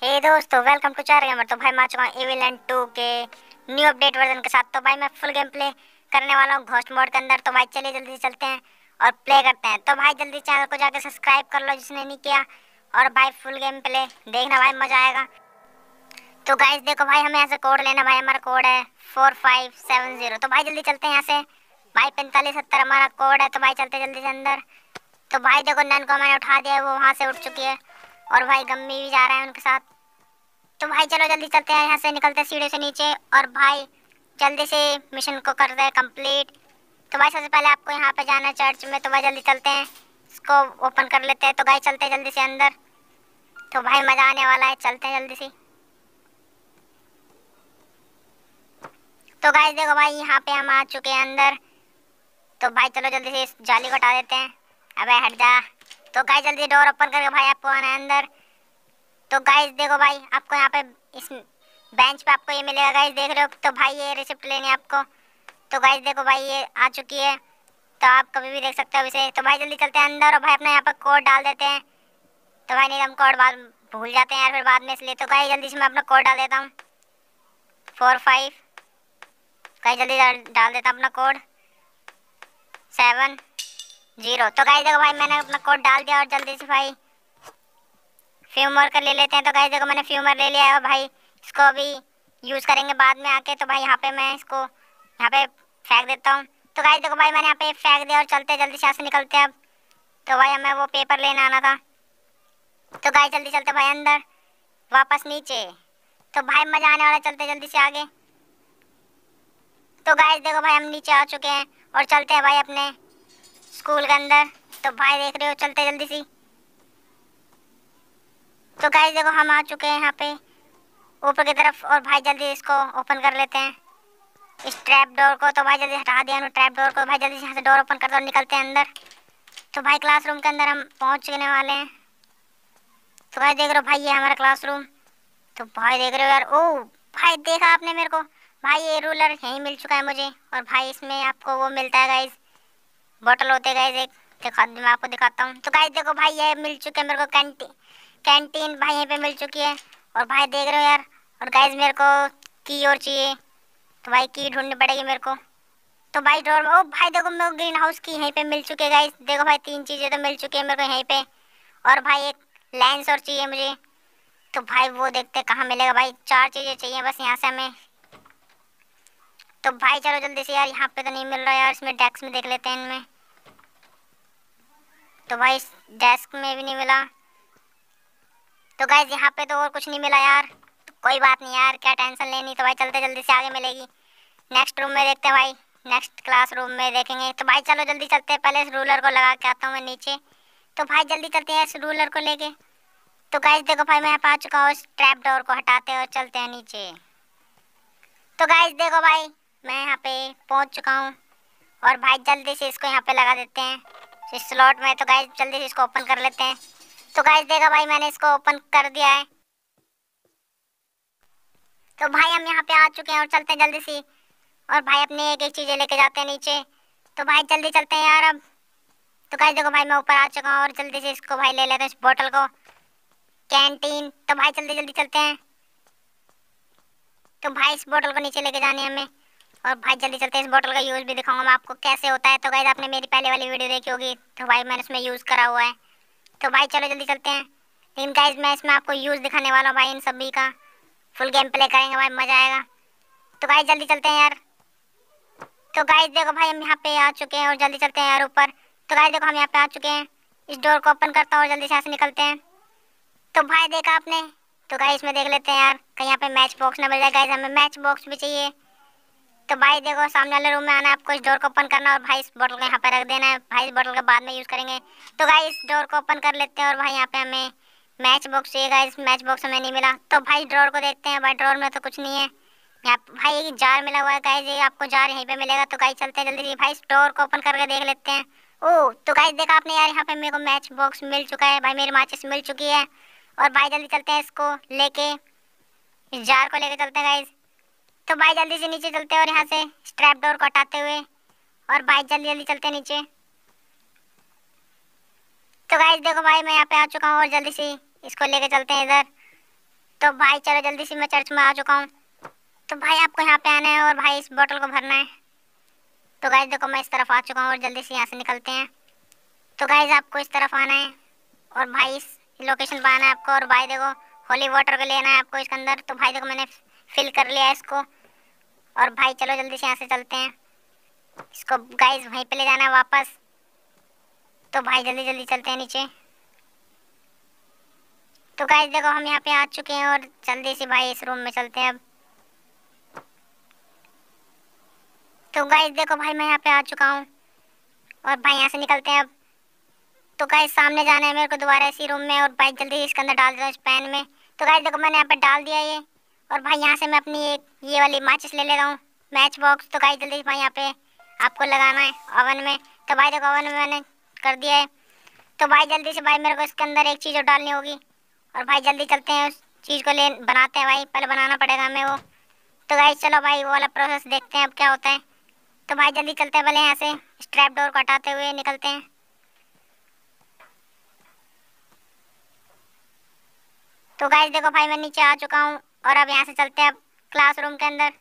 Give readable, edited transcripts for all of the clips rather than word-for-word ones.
हे दोस्तों, welcome to चार gamer. तो भाई मैं आ चुका हूँ एविल 2 के न्यू अपडेट वर्जन के साथ। तो भाई मैं फुल गेम प्ले करने वाला हूँ घोस्ट मोड के अंदर। तो भाई चलिए जल्दी से चलते हैं और प्ले करते हैं। तो भाई जल्दी चैनल को जाकर सब्सक्राइब कर लो जिसने नहीं किया, और भाई फुल गेम प्ले देखना, भाई मजा आएगा। तो गाइस देखो भाई, हमें यहाँ से कोड लेना। भाई हमारा कोड है 4570। तो भाई जल्दी चलते हैं यहाँ से। भाई 4570 हमारा कोड है। तो भाई चलते जल्दी से अंदर। तो भाई देखो, नन को मैंने उठा दिया है, वो वहाँ से उठ चुकी है, और भाई गम्मी भी जा रहा है उनके साथ। तो भाई चलो जल्दी चलते हैं, यहाँ से निकलते हैं सीढ़ी से नीचे, और भाई जल्दी से मिशन को करते हैं कंप्लीट। तो भाई सबसे पहले आपको यहाँ पे जाना है चर्च में। तो भाई जल्दी चलते हैं, इसको ओपन कर लेते हैं। तो भाई चलते हैं जल्दी से अंदर। तो भाई मज़ा आने वाला है, चलते हैं जल्दी से। तो गाइस देखो भाई, यहाँ पे हम आ चुके हैं अंदर। तो भाई चलो जल्दी से इस जाली को हटा देते हैं। अबे हट जा। तो गाइस जल्दी डोर ओपन करके भाई आपको आना है अंदर। तो गाइस देखो भाई, आपको यहाँ पे इस बेंच पे आपको ये मिलेगा गाइस, देख रहे हो। तो भाई ये रिसिप्ट लेनी है आपको। तो गाइस देखो भाई, ये आ चुकी है, तो आप कभी भी देख सकते हो इसे। तो भाई जल्दी चलते हैं अंदर, और भाई अपना यहाँ पर कोड डाल देते हैं। तो भाई नहीं, हम कोड बाद भूल जाते हैं यार फिर बाद में, इसलिए। तो गाइस जल्दी से मैं अपना कोड डाल देता हूँ 45। गाइस जल्दी डाल देता हूँ अपना कोड 70। तो गाइस देखो भाई, मैंने अपना कोड डाल दिया, और जल्दी से भाई फ्यूमर कर ले लेते हैं। तो गाइस देखो मैंने फ्यूमर ले लिया है, और भाई इसको अभी यूज़ करेंगे बाद में आके। तो भाई यहाँ पे मैं इसको यहाँ पे फेंक देता हूँ। तो गाइस देखो भाई, मैंने यहाँ पे फेंक दिया, और चलते जल्दी से यहाँ से निकलते हैं अब। तो भाई हमें वो पेपर लेने आना था। तो गाइस जल्दी चलते भाई अंदर वापस नीचे। तो भाई मज़ा आने वाला, चलते जल्दी से आगे। तो गाइस देखो भाई, हम नीचे आ चुके हैं, और चलते हैं भाई अपने स्कूल के अंदर। तो भाई देख रहे हो, चलते जल्दी से। तो गाइस देखो, हम आ चुके हैं यहाँ पे ऊपर की तरफ, और भाई जल्दी इसको ओपन कर लेते हैं, इस ट्रैप डोर को। तो भाई जल्दी हटा दिया ना ट्रैप डोर को। भाई जल्दी से यहाँ से डोर ओपन करते और निकलते हैं अंदर। तो भाई क्लासरूम के अंदर हम पहुँचने वाले हैं। तो भाई देख रहे हो भाई, ये हमारा क्लासरूम। तो भाई देख रहे हो यार, ओ भाई देखा आपने मेरे को, भाई ये रूलर यहीं मिल चुका है मुझे। और भाई इसमें आपको वो मिलता है गाइज, बॉटल होते हैं गाइज एक, दिखा मैं आपको दिखाता हूँ। तो गाइज देखो भाई, ये मिल चुके हैं मेरे को कैंटीन भाई यहीं पे मिल चुकी है। और भाई देख रहे हो यार, और गाइज मेरे को की और चाहिए। तो भाई की ढूंढनी पड़ेगी मेरे को। तो भाई डोर, ओ भाई देखो मेरे को ग्रीन हाउस की यहीं पे मिल चुके हैं गाइज। देखो भाई 3 चीज़ें तो मिल चुकी है मेरे को यहीं पे, और भाई एक लेंस और चाहिए मुझे। तो भाई वो देखते कहाँ मिलेगा। भाई 4 चीज़ें चाहिए बस यहाँ से हमें। तो भाई चलो जल्दी से यार, यहाँ पे तो नहीं मिल रहा यार, इसमें डेस्क में देख लेते हैं इनमें। तो भाई इस डेस्क में भी नहीं मिला। तो गाइज यहाँ पे तो और कुछ नहीं मिला यार। तो कोई बात नहीं यार, क्या टेंशन लेनी। तो भाई चलते जल्दी से आगे मिलेगी। नेक्स्ट रूम में देखते हैं भाई, नेक्स्ट क्लास रूम में देखेंगे। तो भाई चलो जल्दी चलते हैं, पहले इस रूलर को लगा के आता हूँ मैं नीचे। तो भाई जल्दी चलते हैं इस रूलर को लेके। तो गाइज देखो भाई, मैं यहाँ पे आ चुका हूँ, इस ट्रैप डोर को हटाते हैं और चलते हैं नीचे। तो गाइज देखो भाई, मैं यहाँ पे पहुँच चुका हूँ, और भाई जल्दी से इसको यहाँ पे लगा देते हैं इस स्लॉट में। तो गाइज जल्दी से इसको ओपन कर लेते हैं। तो गाइज देखो भाई, मैंने इसको ओपन कर दिया है। तो भाई हम यहाँ पे आ चुके हैं, और चलते हैं जल्दी से, और भाई अपनी एक एक चीज़ें लेके जाते हैं नीचे। तो भाई जल्दी चलते हैं यार अब। तो गाइज देखो भाई, मैं ऊपर आ चुका हूँ, और जल्दी से इसको भाई ले लेते हैं, इस बोतल को, कैंटीन। तो भाई जल्दी जल्दी चलते हैं। तो भाई इस बोतल को नीचे लेके जाने हमें, और भाई जल्दी चलते हैं। इस बोतल का यूज़ भी दिखाऊंगा मैं आपको कैसे होता है। तो गाइज आपने मेरी पहले वाली वीडियो देखी होगी, तो भाई मैंने उसमें यूज़ करा हुआ है। तो भाई चलो जल्दी चलते हैं। लेकिन गाइज मैं इसमें आपको यूज़ दिखाने वाला हूँ भाई, इन सभी का फुल गेम प्ले करेंगे भाई, मज़ा आएगा। तो गाइज जल्दी चलते हैं यार। तो गाइज देखो भाई, हम यहाँ पे आ चुके हैं, और जल्दी चलते हैं यार ऊपर। तो गाइज देखो, हम यहाँ पे आ चुके हैं, इस डोर को ओपन करता हूँ, और जल्दी से यहाँ से निकलते हैं। तो भाई देखा आपने। तो गाइज इसमें देख लेते हैं यार, कहीं यहाँ पे मैच बॉक्स ना मिल जाए। गाइज हमें मैच बॉक्स भी चाहिए। तो भाई देखो, सामने वाले रूम में आना है आपको, इस डोर को ओपन करना, और भाई इस बोतल को यहाँ पे रख देना है। भाई इस बोतल का बाद में यूज़ करेंगे। तो भाई इस डोर को ओपन कर लेते हैं, और भाई यहाँ पे हमें मैच बॉक्स चाहिए। गाइज मैच बॉक्स हमें नहीं मिला। तो भाई ड्रॉर को देखते हैं। भाई ड्रॉर में तो कुछ नहीं है। यहाँ भाई एक जार मिला हुआ है गाइज, ये आपको जार यहीं पे मिलेगा। तो गाइज चलते हैं जल्दी से, भाई इस डोर को ओपन करके देख लेते हैं। ओह तो गाइज देखा आपने यार, यहाँ पे मेरे को मैच बॉक्स मिल चुका है। भाई मेरी माचिस मिल चुकी है, और भाई जल्दी चलते हैं, इसको लेके इस जार को लेके चलते हैं गाइज। तो भाई जल्दी से नीचे चलते हैं, और यहाँ से स्ट्रैप डोर को हटाते हुए, और भाई जल्दी जल्दी चलते हैं नीचे। तो गाइज देखो भाई, मैं यहाँ पे आ चुका हूँ, और जल्दी से इसको लेके चलते हैं इधर। तो भाई चलो जल्दी से मैं चर्च में आ चुका हूँ। तो भाई आपको यहाँ पे आना है और भाई इस बोतल को भरना है। तो गाइस देखो मैं इस तरफ आ चुका हूँ और जल्दी से यहाँ से निकलते हैं। तो गाइस आपको इस तरफ आना है और भाई इस लोकेशन पर आना है आपको। और भाई देखो होली वाटर को लेना है आपको इसके अंदर। तो भाई देखो मैंने फिल कर लिया है इसको। और भाई चलो जल्दी से यहाँ से चलते हैं। इसको गाइस वहीं पे ले जाना है वापस। तो भाई जल्दी जल्दी चलते हैं नीचे। तो गाइस देखो हम यहाँ पे आ चुके हैं और जल्दी से भाई इस रूम में चलते हैं अब। तो गाइस देखो भाई मैं यहाँ पे आ चुका हूँ और भाई यहाँ से निकलते हैं अब। तो गाइस सामने जाना है मेरे को दोबारा इसी रूम में। और भाई जल्दी इसके अंदर डाल दो इस पैन में। तो गाइस देखो मैंने यहाँ पे डाल दिया ये। और भाई यहाँ से मैं अपनी एक ये वाली माचिस ले लेता हूँ, मैच बॉक्स। तो गाइस जल्दी भाई यहाँ पे आपको लगाना है ओवन में। तो भाई देखो ओवन में मैंने कर दिया है। तो भाई जल्दी से भाई मेरे को इसके अंदर एक चीज़ और डालनी होगी। और भाई जल्दी चलते हैं उस चीज़ को ले बनाते हैं भाई। पहले बनाना पड़ेगा हमें वो। तो गाइस चलो भाई वो वाला प्रोसेस देखते हैं अब क्या होता है। तो भाई जल्दी चलते हैं पहले यहाँ से स्ट्रैप डोर को हटाते हुए निकलते हैं। तो गाइस देखो भाई मैं नीचे आ चुका हूँ और अब यहाँ से चलते हैं अब क्लासरूम के अंदर।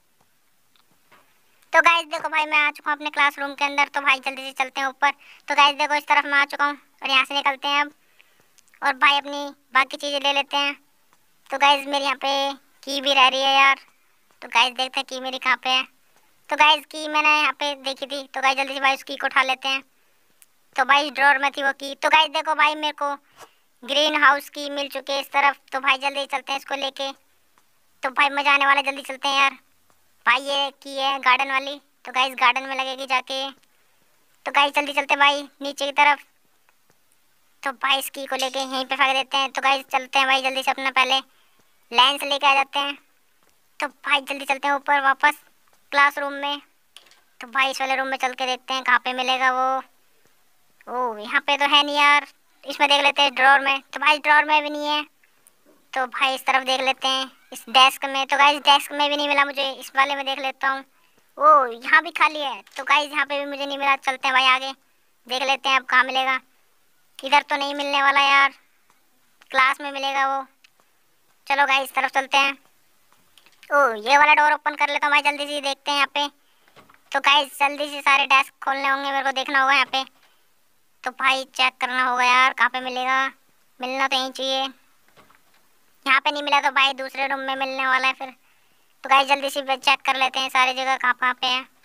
तो गाइस देखो भाई मैं आ चुका हूँ अपने क्लासरूम के अंदर। तो भाई जल्दी से चलते हैं ऊपर। तो गाइस देखो इस तरफ मैं आ चुका हूँ और यहाँ से निकलते हैं अब। और भाई अपनी बाकी चीज़ें ले लेते हैं। तो गाइस मेरी यहाँ पे की भी रह रही है यार। तो गाइस देखते हैं की मेरी कहाँ पे है। तो गाइस की मैंने यहाँ पे देखी थी। तो गाइस जल्दी से भाई उस की को उठा लेते हैं। तो भाई ड्रॉर में थी वो की। तो गाइस देखो भाई मेरे को ग्रीन हाउस की मिल चुकी है इस तरफ। तो भाई जल्दी चलते हैं इसको लेके। तो भाई मजा आने वाला, जल्दी चलते हैं यार। भाई ये की है गार्डन वाली। तो गाइस गार्डन में लगेगी जाके। तो गाइस जल्दी चलते भाई नीचे की तरफ। तो भाई इस की को लेके यहीं पे फेंक देते हैं। तो गाइस चलते हैं भाई जल्दी से अपना पहले लेंस लेके आ जाते हैं। तो भाई जल्दी चलते हैं ऊपर वापस क्लासरूम में। तो भाई इस वाले रूम में चल के देखते हैं कहाँ पे मिलेगा वो। ओह यहाँ पे तो है नहीं यार। इसमें देख लेते हैं ड्रॉर में। तो भाई ड्रॉर में भी नहीं है। तो भाई इस तरफ देख लेते हैं इस डेस्क में। तो गाइस डेस्क में भी नहीं मिला मुझे। इस वाले में देख लेता हूँ। ओह यहाँ भी खाली है। तो गाइस यहाँ पे भी मुझे नहीं मिला। चलते हैं भाई आगे देख लेते हैं अब कहाँ मिलेगा। इधर तो नहीं मिलने वाला यार, क्लास में मिलेगा वो। चलो गाइस इस तरफ चलते हैं। ओह ये वाला डोर ओपन कर लेता हूँ भाई जल्दी से, देखते हैं यहाँ पे। तो गाइस जल्दी से सारे डेस्क खोलने होंगे, मेरे को देखना होगा यहाँ पे। तो भाई चेक करना होगा यार कहाँ पे मिलेगा। मिलना तो यहीं चाहिए। यहाँ पे नहीं मिला तो भाई दूसरे रूम में मिलने वाला है फिर। तो गाइस जल्दी से चेक कर लेते हैं सारी जगह कहाँ कहाँ पे है।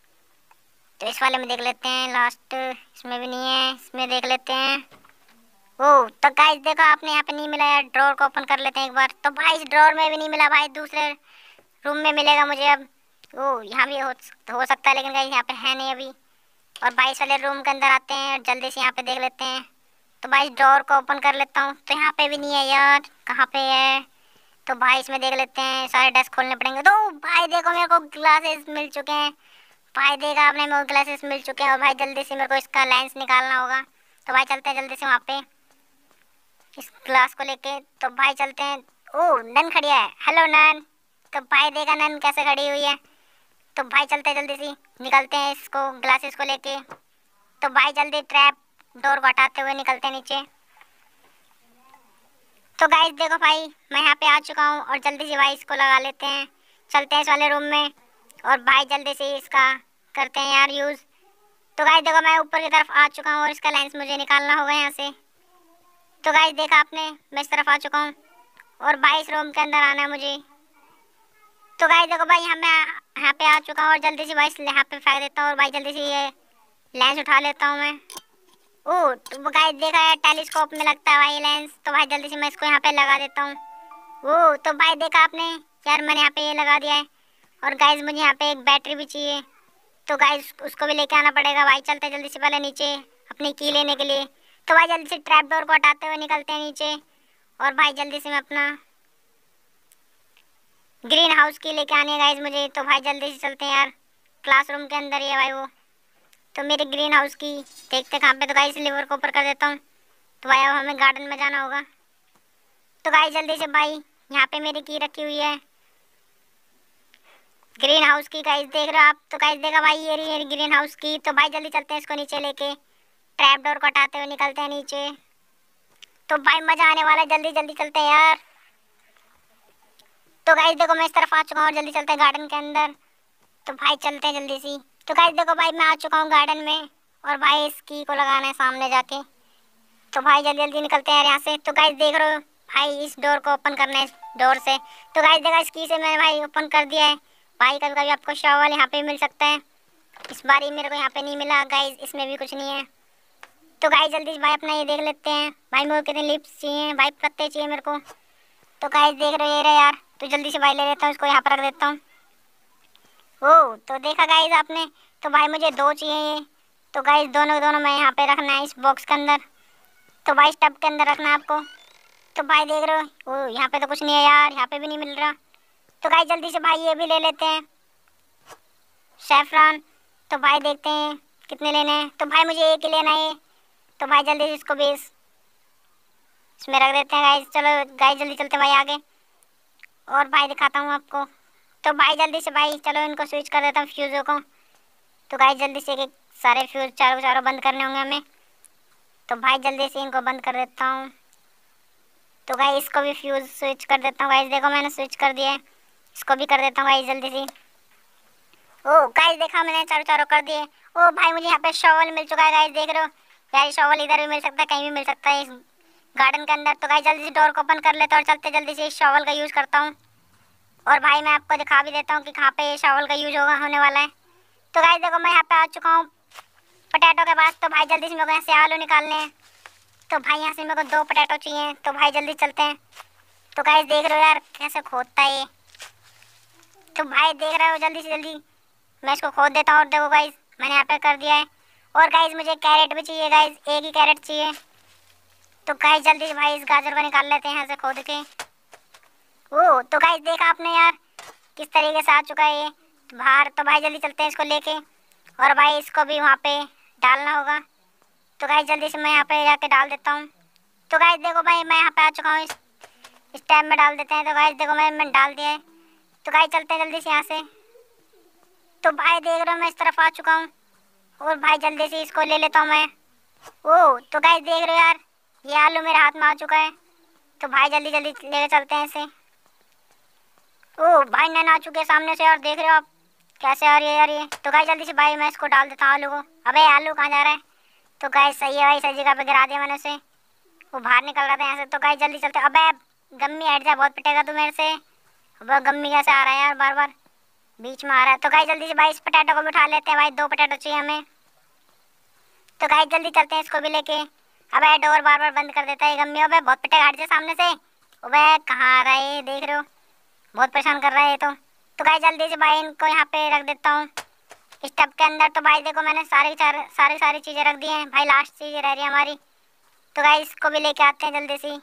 तो इस वाले में देख लेते हैं लास्ट। इसमें भी नहीं है, इसमें देख लेते हैं। ओह तो गाइस देखो आपने यहाँ पे नहीं मिला यार। ड्रॉर को ओपन कर लेते हैं एक बार। तो भाई इस ड्रॉर में भी नहीं मिला भाई, दूसरे रूम में मिलेगा मुझे अब। ओह यहाँ भी हो सकता है लेकिन गाइस यहाँ पे है नहीं अभी। और भाई इस वाले रूम के अंदर आते हैं और जल्दी से यहाँ पे देख लेते हैं। तो भाई ड्रॉर को ओपन कर लेता हूँ। तो यहाँ पे भी नहीं है यार, कहाँ पे है। तो भाई इसमें देख लेते हैं, सारे डेस्क खोलने पड़ेंगे। तो भाई देखो मेरे को ग्लासेस मिल चुके हैं। भाई देखा आपने मेरे को ग्लासेस मिल चुके हैं। और भाई जल्दी से मेरे को इसका लेंस निकालना होगा। तो भाई चलते हैं जल्दी से वहाँ पे इस ग्लास को लेके। तो भाई चलते हैं। ओह नन खड़ी है, हेलो नन। तो भाई देखा नन कैसे खड़ी हुई है। तो भाई चलते हैं जल्दी से, निकलते हैं इसको ग्लासेस को लेके। तो भाई जल्दी ट्रैप डोर को हटाते हुए निकलते हैं नीचे। तो गाइस देखो भाई मैं यहाँ पे आ चुका हूँ और जल्दी से भाई इसको लगा लेते हैं। चलते हैं इस वाले रूम में और भाई जल्दी से इसका करते हैं यार यूज़। तो गाइस देखो मैं ऊपर की तरफ आ चुका हूँ और इसका लेंस मुझे निकालना होगा यहाँ से। तो गाइस देखा आपने मैं इस तरफ आ चुका हूँ और भाई इस रूम के अंदर आना है मुझे। तो गाइस देखो भाई यहाँ पे आ चुका हूँ और जल्दी से भाई यहाँ पे फेंक देता हूँ और भाई जल्दी से ये लेंस उठा लेता हूँ मैं। ओह तो गाइस देखा है टेलीस्कोप में लगता है भाई लेंस। तो भाई जल्दी से मैं इसको यहाँ पे लगा देता हूँ। ओह तो भाई देखा आपने यार मैंने यहाँ पे ये लगा दिया है। और गाइस मुझे यहाँ पे एक बैटरी भी चाहिए। तो गाइस उसको भी लेके आना पड़ेगा। भाई चलते जल्दी से पहले नीचे अपनी की लेने के लिए। तो भाई जल्दी से ट्रैप डोर को हटाते हुए निकलते हैं नीचे। और भाई जल्दी से मैं अपना ग्रीन हाउस की लेके आनी है गाइस मुझे। तो भाई जल्दी से चलते हैं यार, क्लासरूम के अंदर ही है भाई वो। तो मेरे ग्रीन हाउस की देखते कहाँ पे। तो गाइस लीवर को ऊपर कर देता हूँ। तो भाई अब हमें गार्डन में जाना होगा। तो गाइस जल्दी से भाई यहाँ पे मेरी की रखी हुई है ग्रीन हाउस की। गाइस देख रहे हो आप। तो गाइस देखा भाई ये रही है ग्रीन हाउस की। तो भाई जल्दी चलते हैं इसको नीचे लेके, ट्रैप डोर को हटाते हुए निकलते हैं नीचे। तो भाई मजा आने वाला है, जल्दी जल्दी चलते हैं यार। तो गाइस देखो मैं इस तरफ आ चुका हूँ और जल्दी चलते हैं गार्डन के अंदर। तो भाई चलते हैं जल्दी सी। तो गाइस देखो भाई मैं आ चुका हूँ गार्डन में और भाई इस की को लगाना है सामने जाके। तो भाई जल्दी जल्दी निकलते हैं यहाँ से। तो गाइस देख रहे हो भाई इस डोर को ओपन करना है इस डोर से। तो गाइस देखा इस की से मैंने भाई ओपन कर दिया है। भाई कभी कभी आपको शॉवल यहाँ पे मिल सकता है, इस बार ही मेरे को यहाँ पे नहीं मिला गाइस, इसमें भी कुछ नहीं है। तो गाइस जल्दी से भाई अपना ये देख लेते हैं। भाई मेरे को कितने लिप्स चाहिए, भाई पत्ते चाहिए मेरे को। तो गाइस देख रहे हो ये रहे यार। तो जल्दी से भाई ले लेता हूँ, इसको यहाँ पर रख देता हूँ। ओ तो देखा गाइस आपने। तो भाई मुझे 2 चाहिए ये। तो गाइस दोनों दोनों मैं यहाँ पे रखना है इस बॉक्स के अंदर। तो भाई इस टब के अंदर रखना है आपको। तो भाई देख रहे हो ओ यहाँ पे तो कुछ नहीं है यार, यहाँ पे भी नहीं मिल रहा। तो गाइस जल्दी से भाई ये भी ले लेते हैं सैफरान। तो भाई देखते हैं कितने लेने हैं। तो भाई मुझे एक ही लेना है। तो भाई जल्दी से इसको भी इसमें रख देते हैं गाइस। चलो गाइस जल्दी चलते भाई आगे और भाई दिखाता हूँ आपको। तो भाई जल्दी से भाई चलो इनको स्विच कर देता हूँ फ्यूज़ों को। तो गाइस जल्दी से एक सारे फ्यूज़ चारों चारों बंद करने होंगे हमें। तो भाई जल्दी से इनको बंद कर देता हूँ। तो गाइस इसको भी फ्यूज़ स्विच कर देता हूँ। गाइस देखो मैंने स्विच कर दिया है, इसको भी कर देता हूँ गाइस जल्दी से। ओ गाइस देखा मैंने चारों चारों कर दिए। ओ भाई मुझे यहाँ पे शॉवल मिल चुका है गाइस, देख रहे हो यार। शॉवल इधर भी मिल सकता है, कहीं भी मिल सकता है इस गार्डन के अंदर। तो गाइस जल्दी से डोर को ओपन कर लेता हूँ और चलते जल्दी से इस शॉवल का यूज़ करता हूँ। और भाई मैं आपको दिखा भी देता हूँ कि कहाँ पे ये शॉवल का यूज़ होने वाला है। तो गाइस देखो मैं यहाँ पे आ चुका हूँ पोटैटो के पास। तो भाई जल्दी से मेरे को यहाँ से आलू निकालने हैं। तो भाई यहाँ से मेरे को 2 पोटैटो चाहिए। तो भाई जल्दी चलते हैं। तो गाइस देख रहे हो यार कैसे खोदता है ये। तो भाई देख रहे हो जल्दी से जल्दी मैं इसको खोद देता हूँ। और देखो गाइस मैंने यहाँ पे कर दिया है। और गाइस मुझे कैरेट भी चाहिए गाइस, एक ही कैरेट चाहिए। तो गाइस जल्दी से भाई इस गाजर को निकाल लेते हैं यहाँ से खोद के। ओ तो गाइस देखा आपने यार किस तरीके से आ चुका है ये बाहर। तो भाई जल्दी चलते हैं इसको लेके और भाई इसको भी वहाँ पे डालना होगा। तो गाइस जल्दी से मैं यहाँ पे जाके डाल देता हूँ। तो गाइस देखो भाई मैं यहाँ पे आ चुका हूँ, इस टाइम में डाल देते हैं। तो गाइस देखो मैंने डाल दिया है। तो गाइस चलते हैं जल्दी से यहाँ से। तो भाई देख रहे हो मैं इस तरफ आ चुका हूँ और भाई जल्दी से इसको ले लेता हूँ मैं। ओ तो गाइस देख रहे हो यार ये आलू मेरे हाथ में आ चुका है। तो भाई जल्दी जल्दी लेके चलते हैं इसे। ओ भाई नैन आ चुके हैं सामने से और देख रहे हो आप कैसे आ रही है यार ये। तो गाइस जल्दी से भाई मैं इसको डाल देता हूँ आलू को। अबे आलू कहाँ जा रहा है। तो गाइस सही है भाई, सही जगह पे गिरा दिया मैंने उसे, वो बाहर निकल रहा था यहाँ से। तो गाइस जल्दी चलते। अबे गम्मी हट जा, बहुत पिटेगा तू मेरे से। अब गम्मी कैसे आ रहा है यार, बार बार बीच में आ रहा है। तो गाइस जल्दी से भाई इस पोटैटो को भी उठा लेते हैं भाई, 2 पोटैटो चाहिए हमें। तो गाइस जल्दी चलते हैं इसको भी लेके। अबे डोर बार बार बंद कर देता है गम्मी। अबे बहुत पिटेगा, हट जा सामने से। अबे कहाँ आ रहा है ये, देख रहे हो बहुत परेशान कर रहा है ये। तो गाइस जल्दी से भाई इनको यहाँ पे रख देता हूँ इस टब के अंदर। तो भाई देखो मैंने सारी चीज़ें रख दी हैं भाई, लास्ट चीज़ रह रही है हमारी। तो गाइस इसको भी लेके आते हैं जल्दी से।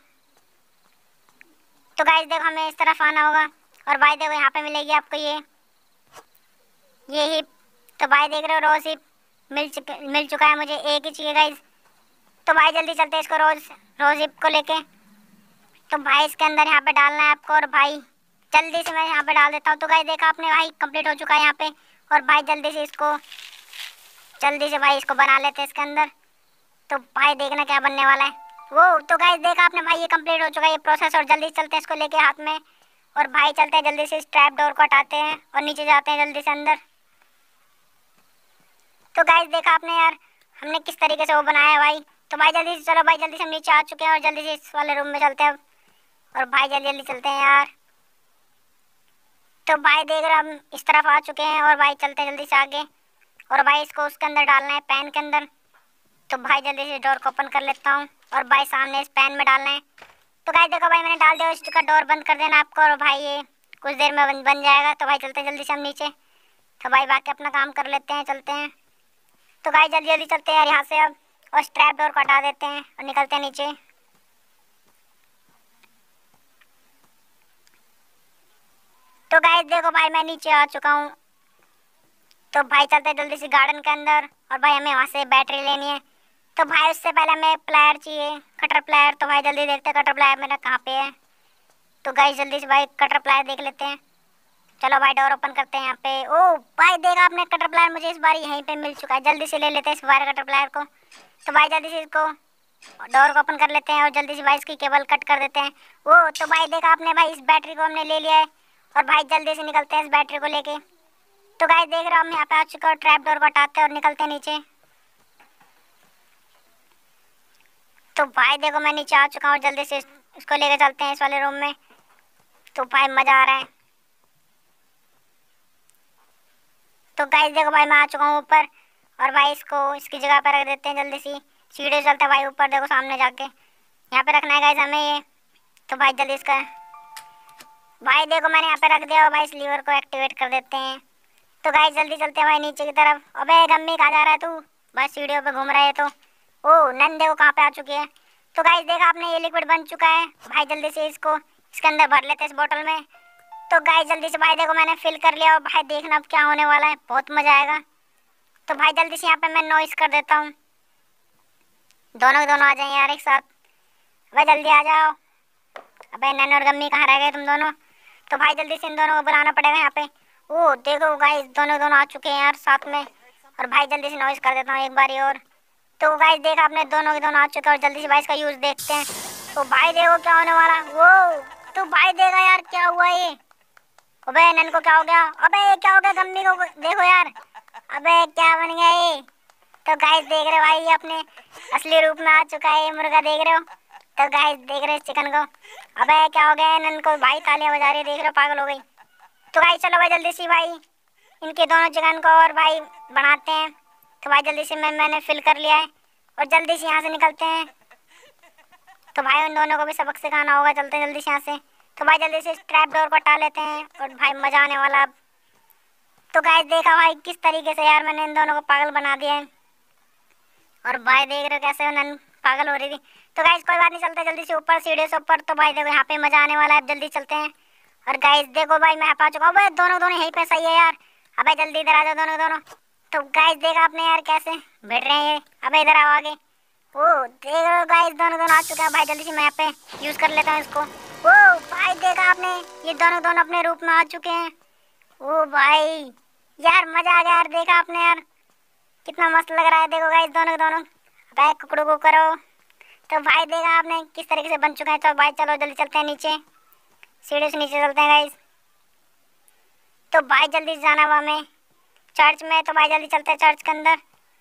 तो गाइस देखो हमें इस तरफ आना होगा और भाई देखो यहाँ पे मिलेगी आपको ये हिप। तो भाई देख रहे हो रोज हिप मिल चुका है मुझे, एक ही चाहिए गाइस। तो भाई जल्दी चलते हैं इसको रोज हिप को लेके। तो भाई इसके अंदर यहाँ पे डालना है आपको और भाई जल्दी से मैं यहाँ पे डाल देता हूँ। तो गाइस देखा आपने भाई कंप्लीट हो चुका है यहाँ पे। और भाई जल्दी से भाई इसको बना लेते हैं इसके अंदर। तो भाई देखना क्या बनने वाला है वो। तो गाइस देखा आपने भाई ये कंप्लीट हो चुका है ये प्रोसेस। और जल्दी चलते हैं इसको लेके हाथ में और भाई चलते हैं जल्दी से इस ट्रैप डोर को हटाते हैं और नीचे जाते हैं जल्दी से अंदर। तो गाइस देखा आपने यार हमने किस तरीके से वो बनाया है भाई। तो भाई जल्दी से चलो भाई, जल्दी से हम नीचे आ चुके हैं और जल्दी से इस वाले रूम में चलते हैं अब। और भाई जल्दी जल्दी चलते हैं यार। तो भाई देख रहे हम इस तरफ आ चुके हैं और भाई चलते हैं जल्दी से आगे। और भाई इसको उसके अंदर डालना है पैन के अंदर। तो भाई जल्दी से डोर को ओपन कर लेता हूँ और भाई सामने इस पैन में डालना है। तो गाइस देखो भाई मैंने डाल दिया, इसका डोर बंद कर देना आपको और भाई ये कुछ देर में बन जाएगा। तो भाई चलते हैं जल्दी से हम नीचे। तो भाई बाकी अपना काम कर लेते हैं, चलते हैं। तो गाइस जल्दी जल्दी चलते हैं यार यहाँ से अब और स्ट्रैप डोर को हटा देते हैं और निकलते हैं नीचे। तो गाइस देखो भाई मैं नीचे आ चुका हूँ। तो भाई चलते हैं जल्दी से गार्डन के अंदर और भाई हमें वहाँ से बैटरी लेनी है। तो भाई उससे पहले हमें प्लायर चाहिए, कटर प्लायर। तो भाई जल्दी देखते हैं कटर प्लायर मेरा कहाँ पे है। तो गाइस जल्दी से भाई कटर प्लायर देख लेते हैं। चलो भाई डोर ओपन करते हैं यहाँ पे। ओ भाई देखा आपने कटर प्लायर मुझे इस बार यहीं पे मिल चुका है। जल्दी से ले लेते हैं इस बार कटर प्लायर को। तो भाई जल्दी से इसको डोर को ओपन कर लेते हैं और जल्दी से भाई इसकी केबल कट कर देते हैं। वो तो भाई देखा आपने भाई इस बैटरी को हमने ले लिया है और भाई जल्दी से निकलते हैं इस बैटरी को लेके। तो गाइस देख रहे हो हम यहाँ पे आ चुके हैं, ट्रैप डोर को हटाते हैं और निकलते हैं नीचे। तो भाई देखो मैं नीचे आ चुका हूँ, जल्दी से इसको लेके चलते हैं इस वाले रूम में। तो भाई मजा आ रहा है। तो गाइस देखो भाई मैं आ चुका हूँ ऊपर, और भाई इसको इसकी जगह पर रख देते हैं जल्दी सी। सीढ़ी से चलते हैं भाई ऊपर, देखो सामने जाके यहाँ पे रखना है गाइस हमें ये। तो भाई जल्दी इसका भाई देखो मैंने यहाँ पे रख दिया, और भाई इस लीवर को एक्टिवेट कर देते हैं। तो गाइस जल्दी चलते हैं भाई नीचे की तरफ। अबे गम्मी कहाँ जा रहा है तू, बस सीढ़ियों पे घूम रहा है। तो ओ नन देखो कहाँ पे आ चुकी है। तो गाइस देखा आपने ये लिक्विड बन चुका है भाई, जल्दी से इसको इसके अंदर भर लेते हैं इस बोतल में। तो गाइस जल्दी से भाई देखो मैंने फिल कर लिया, और भाई देखना अब क्या होने वाला है, बहुत मजा आएगा। तो भाई जल्दी से यहाँ पे मैं नॉइस कर देता हूँ, दोनों के दोनों आ जाए यार एक साथ। भाई जल्दी आ जाओ। अबे नैन और गम्मी कहाँ रह गए तुम दोनों। तो भाई जल्दी से इन दोनों को बुलाना पड़ेगा यहाँ पे। ओ देखो गाइस दोनों दोनों आ चुके हैं यार साथ में। और भाई जल्दी से नॉइस कर देता हूँ एक बारी और। तो गाइस देखा आपने दोनों के दोनों आ चुके हैं, और जल्दी से भाई इसका यूज देखते हैं। तो भाई देखो क्या होने वाला। वो तो भाई देखा यार क्या हुआ ये। अबे नन को क्या हो गया, अबे ये क्या हो गया गम्मी को, देखो यार अबे क्या बन गया ये। तो गाइस देख रहे हो भाई ये अपने असली रूप में आ चुका है ये मुर्गा, देख रहे हो। तो गाइस देख रहे हो चिकन को। अबे क्या हो गया नन को, भाई तालियां बजा रही है, देख रहे हो पागल हो गई। तो गाइस चलो भाई जल्दी से भाई इनके दोनों चिकन को और भाई बनाते हैं। तो भाई जल्दी से मैंने फिल कर लिया है, और जल्दी से यहाँ से निकलते हैं। तो भाई उन दोनों को भी सबक सिखाना होगा, चलते हैं जल्दी से यहाँ से। तो भाई जल्दी से ट्रैप डोर को हटा लेते हैं, और भाई मजा आने वाला अब। तो गाइस देखा भाई किस तरीके से यार मैंने इन दोनों को पागल बना दिया है। और भाई देख रहे हो कैसे नन पागल हो रही थी। तो गाइस कोई बात नहीं, चलते जल्दी से ऊपर सीढ़ी से ऊपर। तो भाई देखो यहाँ पे मजा आने वाला है, जल्दी चलते हैं। और गाइस देखो भाई मैं पा चुका हूँ, दोनों दोनों यहीं पे सही है यार। अबे जल्दी इधर आ जाओ दोनों दोनों। तो गाइस देखा आपने यार कैसे भिड़ रहे हैं ये। अबे इधर आओ आगे। ओ देखो गाइस दोनों दोनों आ चुके हैं। भाई जल्दी से मैं यहाँ पे यूज कर लेता हूँ इसको। ओ भाई देखा आपने ये दोनों दोनों अपने रूप में आ चुके हैं। ओ भाई यार मजा आ गया यार, देखा आपने यार कितना मस्त लग रहा है। देखो गाइस दोनों दोनों बैग कुकड़ू को करो। तो भाई देखा आपने किस तरीके से बन चुका है। तो भाई चलो जल्दी चलते हैं नीचे, सीढ़ी से नीचे चलते हैं गाइस। तो भाई जल्दी से जाना हुआ हमें चर्च में। तो भाई जल्दी चलते हैं चर्च के अंदर।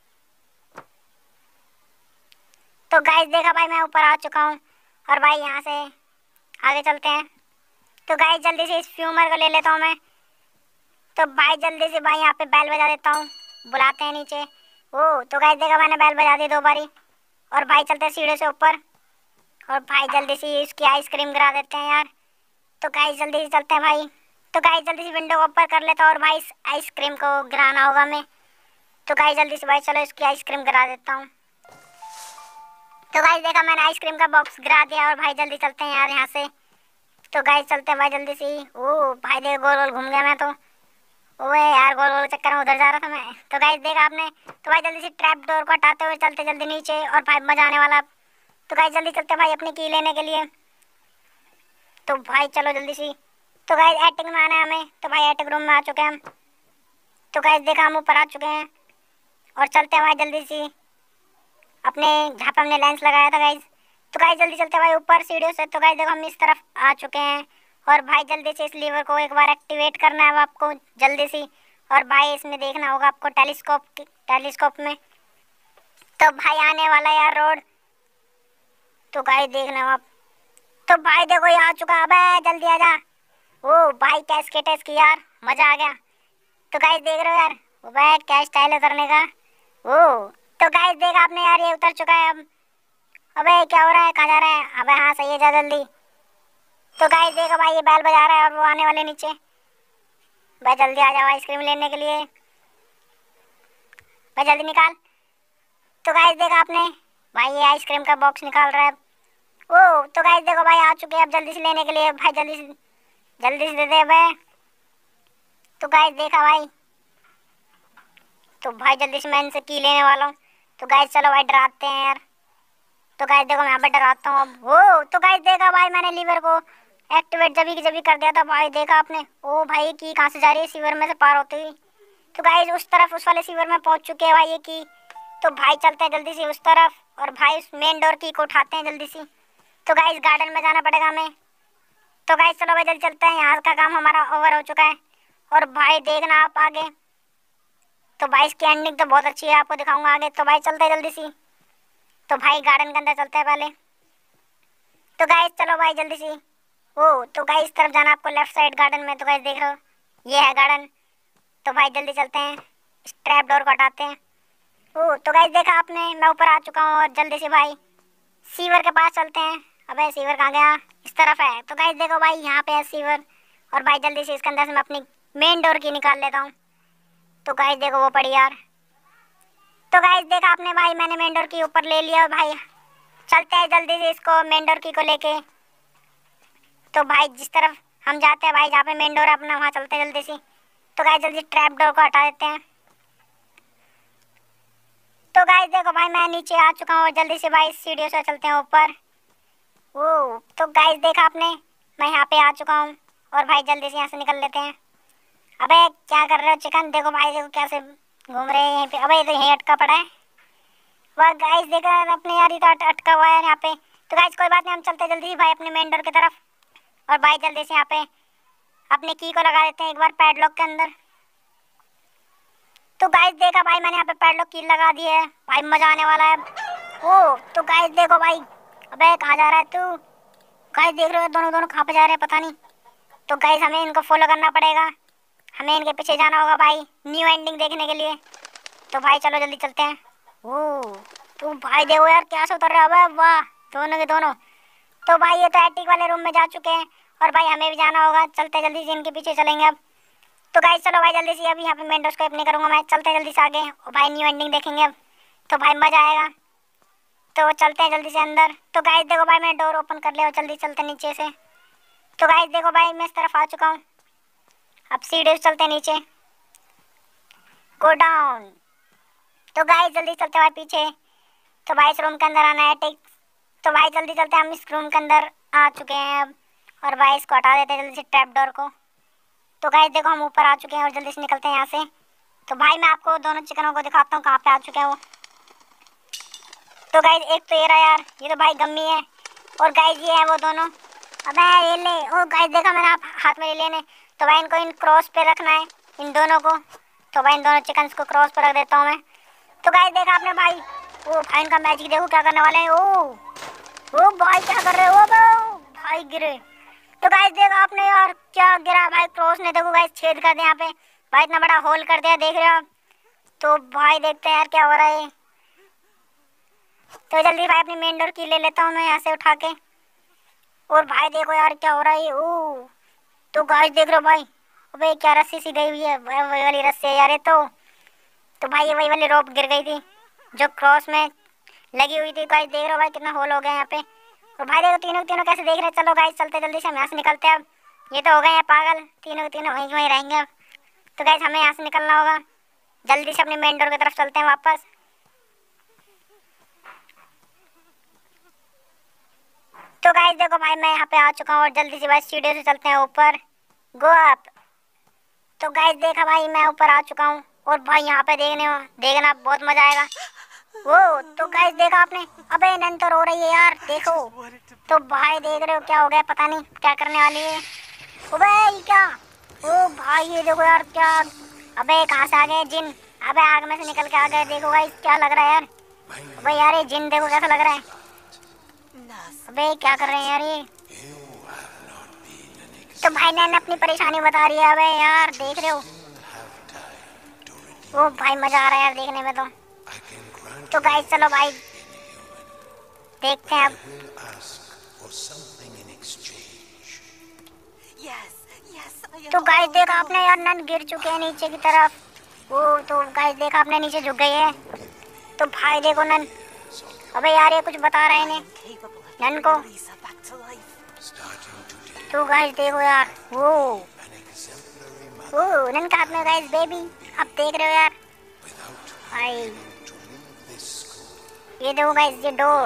तो गाइस देखा भाई मैं ऊपर आ चुका हूँ, और भाई यहाँ से आगे चलते हैं। तो गाइस जल्दी से इस फ्यूमर को ले लेता हूँ मैं। तो भाई जल्दी से भाई यहाँ पे बैल बजा देता हूँ, बुलाते हैं नीचे। ओ तो गाइस देखा मैंने बैल बजा दी 2 बारी। और भाई चलते हैं सीढ़ी से ऊपर, और भाई जल्दी से इसकी आइसक्रीम गिरा देते हैं यार। तो गाइस जल्दी से चलते हैं भाई। तो गाइस जल्दी से विंडो को ऊपर कर लेता हूँ, और भाई इस आइसक्रीम को गिराना होगा हमें। तो गाइस जल्दी से भाई चलो इसकी आइसक्रीम गिरा देता हूँ। तो गाइस देखा मैंने आइसक्रीम का बॉक्स गिरा दिया, और भाई जल्दी चलते हैं यार यहाँ से। तो गाइस चलते हैं भाई जल्दी से। ओ भाई देख गोल गोल घूम गया मैं तो। ओए यार गोल गोल चक्कर में उधर जा रहा था मैं। तो गाइस देखा आपने। तो भाई जल्दी से ट्रैप डोर को हटाते हुए चलते जल्दी नीचे, और भाई मजा आने वाला। तो गाइस जल्दी चलते भाई अपनी की लेने के लिए। तो भाई चलो जल्दी से। तो गाइस एटिक में आना है हमें। तो भाई एटिक रूम में आ चुके हैं हम। तो गाइस देखा हम ऊपर आ चुके हैं, और चलते हैं भाई जल्दी से अपने जहाँ पे हमने लेंस लगाया था गाइस। तो गाइस जल्दी चलते हैं भाई ऊपर सीढ़ियों से। तो गाइस देखो हम इस तरफ आ चुके हैं, और भाई जल्दी से इस लीवर को एक बार एक्टिवेट करना है आपको जल्दी से। और भाई इसमें देखना होगा आपको टेलीस्कोप में। तो भाई आने वाला यार रोड। तो गाइस देखना आप। तो भाई देखो ये आ चुका है। अबे जल्दी आ जा। ओ भाई कैस्केट है इसकी यार, मजा आ गया। तो गाइस देख रहे हो यार, अबे क्या स्टाइल है उतरने का। ओ तो गाइस देखा आपने यार ये उतर चुका है अब। अबे क्या हो रहा है, कहाँ जा रहा है। अबे हाँ सही है, जा जल्दी। तो गाइस देखो भाई ये बैल बजा रहा है, और वो आने वाले नीचे। भाई जल्दी आ जाओ आइसक्रीम लेने के लिए। भाई जल्दी निकाल। तो गाइस देखा आपने भाई ये आइसक्रीम का बॉक्स निकाल रहा है। ओ तो गाइस देखो भाई आ चुके हैं अब जल्दी से लेने के लिए। भाई जल्दी से दे दे भाई। तो गाइस देखा भाई। तो भाई जल्दी से मैं इनसे की लेने वाला हूँ। तो गाइस चलो भाई डराते हैं यार। तो गाइस देखो मैं यहाँ पे डराता हूँ अब। ओ तो गाइस देखा भाई मैंने लीवर को एक्टिवेट जभी कर दिया था। भाई देखा आपने। ओ भाई की कहाँ से जा रही है, सीवर में से पार होती हुई। तो गाइस उस तरफ उस वाले सीवर में पहुँच चुके हैं भाई ये की। तो भाई चलते हैं जल्दी से उस तरफ, और भाई उस मेन डोर की को उठाते हैं जल्दी से। तो गाइस गार्डन में जाना पड़ेगा हमें। तो गाइस चलो भाई जल्दी चलते हैं, यहाँ का काम हमारा ओवर हो चुका है। और भाई देखना आप आगे, तो भाई इसकी एंडिंग तो बहुत अच्छी है, आपको दिखाऊंगा आगे। तो भाई चलते हैं जल्दी सी, तो भाई गार्डन के अंदर चलते हैं पहले। तो गाइस चलो भाई जल्दी सी। ओ तो गाइस इस तरफ जाना आपको, लेफ्ट साइड गार्डन में। तो गाइस देख रहे हो ये है गार्डन। तो भाई जल्दी चलते हैं, इस ट्रैप डोर को हटाते हैं। ओ तो गाइस देखा आपने, मैं ऊपर आ चुका हूँ। और जल्दी से भाई सीवर के पास चलते हैं। अबे सीवर कहाँ गया, इस तरफ है। तो गाइस देखो भाई यहाँ पे है सीवर। और भाई जल्दी से इसके अंदर से मैं अपनी मेन डोर की निकाल लेता हूँ। तो गाइस देखो वो पड़ी यार। तो गाइस देखा आपने भाई, मैंने मेन डोर की ऊपर ले लिया। भाई चलते हैं जल्दी से इसको, मेन डोर की को लेके। तो भाई जिस तरफ हम जाते हैं भाई, जहाँ पे मेन डोर है अपना, वहाँ चलते हैं जल्दी से। तो गाइस जल्दी ट्रैप डोर को हटा देते हैं। तो गाइस देखो भाई मैं नीचे आ चुका हूँ। जल्दी से भाई सीढ़ियों से चलते हैं ऊपर। ओ तो गाइस देखा आपने, मैं यहाँ पे आ चुका हूँ। और भाई जल्दी से यहाँ से निकल लेते हैं। अबे क्या कर रहे हो चिकन, देखो भाई देखो कैसे घूम रहे हैं यहीं पे। अबे ये तो यहीं अटका पड़ा है। वह गाइस देखा अपने यार, तो अटका हुआ है यहाँ पे। तो गाइस कोई बात नहीं, हम चलते जल्दी भाई अपने मेन डोर की तरफ। और भाई जल्दी से यहाँ पे अपने की को लगा देते हैं एक बार पैडलॉक के अंदर। तो गाइस देखा भाई मैंने यहाँ पे पैडलॉक की लगा दी है। भाई मजा आने वाला है। ओ तो गाइस देखो भाई, अबे कहाँ जा रहा है तू। गाइस देख रहे हो दोनों दोनों कहाँ पे जा रहे हैं पता नहीं। तो गाइस हमें इनको फॉलो करना पड़ेगा, हमें इनके पीछे जाना होगा भाई न्यू एंडिंग देखने के लिए। तो भाई चलो जल्दी चलते हैं। ओ तो भाई देखो यार क्या से उतर रहे हैं। अबे वाह दोनों के दोनों। तो भाई ये तो एटिक वाले रूम में जा चुके हैं। और भाई हमें भी जाना होगा, चलते जल्दी से इनके पीछे चलेंगे अब। तो गाइस चलो भाई जल्दी से, अभी यहाँ पे मेन डोर स्किप नहीं करूँगा मैं, चलते जल्दी से आगे। और भाई न्यू एंडिंग देखेंगे अब, तो भाई मजा आएगा। तो चलते हैं जल्दी से अंदर। तो गाइस देखो भाई मैं डोर ओपन कर लिया, और जल्दी चलते नीचे से। तो गाइस देखो भाई मैं इस तरफ आ चुका हूँ। अब सीढ़ी से चलते नीचे, गो डाउन। तो गाइस जल्दी चलते भाई पीछे। तो भाई इस रूम के अंदर आना है टिक। तो भाई जल्दी चलते, हम इस रूम के अंदर आ चुके हैं अब। और भाई इसको हटा देते हैं जल्दी से ट्रैप डोर को। तो गाइस देखो हम ऊपर आ चुके हैं, और जल्दी से निकलते हैं यहाँ से। तो भाई मैं आपको दोनों चिकनों को दिखाता हूँ कहाँ पे आ चुके हैं वो। तो गाइस एक तो ये रहा यार, ये तो भाई गम्मी है। और गाइस ये है वो दोनों। अबे ये ले, ओ गाइस देखा मैंने आप हाथ में ले लेने। तो भाई इनको इन क्रॉस पे रखना है, इन दोनों को। तो भाई इन दोनों चिकन्स को क्रॉस पे रख देता हूँ मैं। तो गाइस देखा आपने भाई, ओ भाई इनका मैजिक देखो क्या करने वाले हैं। ओ भाई क्या कर रहे हो भाई, गिरे। तो गाइस देखा आपने यार क्या गिरा भाई, क्रॉस ने देखो गाइस छेद कर दिया यहाँ पे। भाई इतना बड़ा होल कर दिया, देख रहे हो आप। तो भाई देखते हैं यार क्या हो रहा है। तो जल्दी भाई अपनी मेन डोर की ले लेता हूँ मैं यहाँ से उठा के। और भाई देखो यार क्या हो रहा है। ओ तो गाइस देख रहे हो भाई, अबे क्या रस्सी सी गई हुई है, वही वाली रस्सी है यार ये तो भाई ये वही वाली रोप गिर गई थी जो क्रॉस में लगी हुई थी। गाइस देख रहे हो भाई कितना होल हो गया यहाँ पे। और भाई देखो तीनों तीनों कैसे देख रहे हैं। चलो गाइस चलते जल्दी से, हम यहाँ से निकलते हैं अब। ये तो हो गए हैं पागल, तीनों तीनों वहीं वहीं रहेंगे अब। तो गाइस हमें यहाँ से निकलना होगा, जल्दी से अपनी मेन डोर की तरफ चलते हैं वापस। तो गाइस देखो भाई मैं यहाँ पे आ चुका हूँ, और जल्दी से भाई सीढ़ियों से चलते हैं ऊपर, गो अप। तो गाइस देखा भाई मैं ऊपर आ चुका हूँ। और भाई यहाँ पे देखना बहुत मजा आएगा। वो तो गाइस देखा आपने, अबे नन तो रो रही है यार देखो। तो भाई देख रहे हो क्या हो गया, पता नहीं क्या करने वाली है। अबे ये क्या, ओ भाई ये देखो यार क्या, अबे कहाँ से आ गए जिन। अबे आग में से निकल के आ गए, देखो गाइस क्या लग रहा है यार। अबे यार ये जिन देखो कैसा लग रहा है। अबे क्या कर रहे हैं यार ये। तो भाई नैन अपनी परेशानी बता रही है। अबे यार देख रहे हो, ओ भाई मजा आ रहा है यार देखने में। तो गाइस चलो भाई देखते हैं अब। तो गाइस देखा आपने यार नन गिर चुके हैं नीचे की तरफ। वो तो गाइस देखा आपने नीचे झुक गई है। तो भाई देखो नन, अबे यार ये कुछ बता रहे हैं नन को। तो गाइस देखो यार, वो नन का हाथ में गाइस बेबी, अब देख रहे हो यार भाई। ये देखो गाइस ये डोर।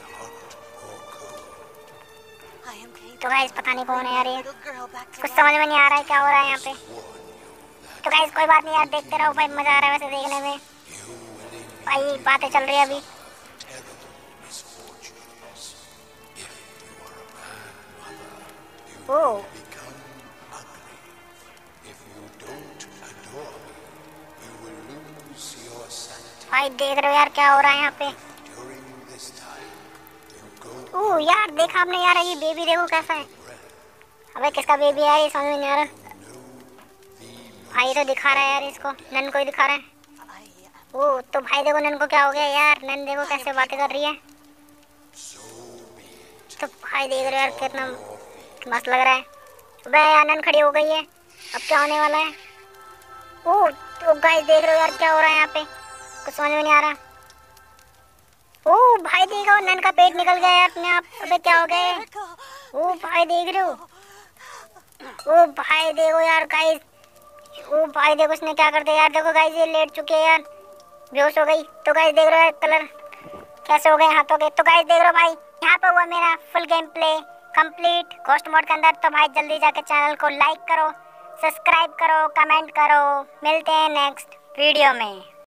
तो गाइस पता नहीं कौन है यार ये, कुछ समझ में नहीं आ रहा है क्या हो रहा है यहाँ पे। तो गाइस कोई बात नहीं यार, देखते रहो भाई, मजा आ रहा है वैसे देखने में। भाई बातें चल रही है अभी। ओ भाई देख रहे हो यार क्या हो रहा है यहाँ पे। ओ यार देखा आपने यार, ये बेबी देखो कैसा है। अबे किसका बेबी है यार, ये समझ में नहीं आ रहा। भाई तो दिखा रहा है यार, इसको नन को ही दिखा रहा है। ओ तो भाई देखो नन को क्या हो गया यार, नन देखो कैसे बातें कर रही है। तो भाई देख रहे हो यार कितना मस्त लग रहा है। अबे यार नन खड़ी हो गई है, अब क्या होने वाला है। ओ तो गाइस देख रहे हो यार क्या हो रहा है यहाँ पे, कुछ समझ में नहीं आ रहा। ओ भाई देखो नन का पेट निकल गया है अपने आप। अबे क्या हो गया है। ओ भाई देख रहे हो। ओ भाई देखो यार गाइस, ओ भाई देखो उसने क्या कर दिया यार। देखो गाइस ये लेट चुके हैं यार, बेहोश हो गई। तो गाइस देख रहे हो कलर कैसे हो गए हाथों के। तो गाइस देख रहे हो भाई यहाँ पे हुआ मेरा full game play complete ghost mode के अंदर। तो भाई जल्दी जाके चैनल को लाइक करो, सब्सक्राइब करो, कमेंट करो। मिलते हैं नेक्स्ट वीडियो में।